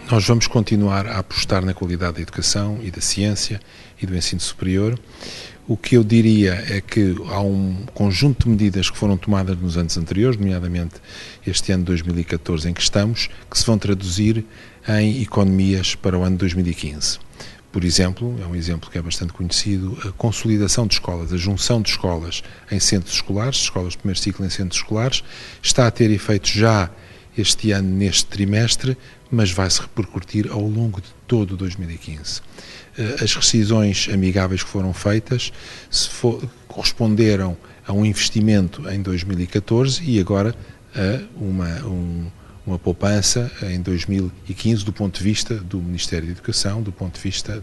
Nós vamos continuar a apostar na qualidade da educação e da ciência e do ensino superior. O que eu diria é que há um conjunto de medidas que foram tomadas nos anos anteriores, nomeadamente este ano de 2014 em que estamos, que se vão traduzir em economias para o ano de 2015. Por exemplo, é um exemplo que é bastante conhecido, a consolidação de escolas, a junção de escolas em centros escolares, escolas de primeiro ciclo em centros escolares, está a ter efeitos já este ano, neste trimestre, mas vai-se repercutir ao longo de todo 2015. As rescisões amigáveis que foram feitas corresponderam a um investimento em 2014 e agora a uma poupança em 2015 do ponto de vista do Ministério da Educação, do ponto de vista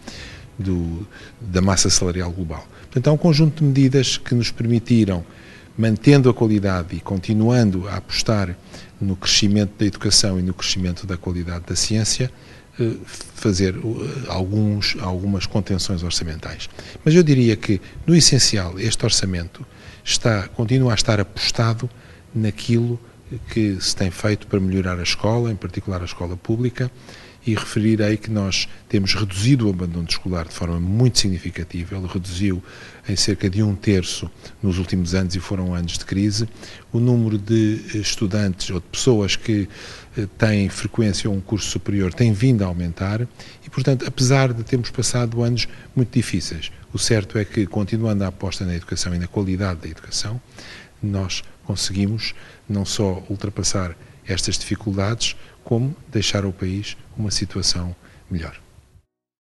da massa salarial global. Portanto, há um conjunto de medidas que nos permitiram, mantendo a qualidade e continuando a apostar no crescimento da educação e no crescimento da qualidade da ciência, fazer algumas contenções orçamentais. Mas eu diria que, no essencial, este orçamento continua a estar apostado naquilo que se tem feito para melhorar a escola, em particular a escola pública, e referirei que nós temos reduzido o abandono escolar de forma muito significativa. Ele reduziu em cerca de 1/3 nos últimos anos, e foram anos de crise. O número de estudantes ou de pessoas que têm frequência a um curso superior tem vindo a aumentar e, portanto, apesar de termos passado anos muito difíceis, o certo é que, continuando a aposta na educação e na qualidade da educação, nós conseguimos não só ultrapassar estas dificuldades, como deixar ao país uma situação melhor.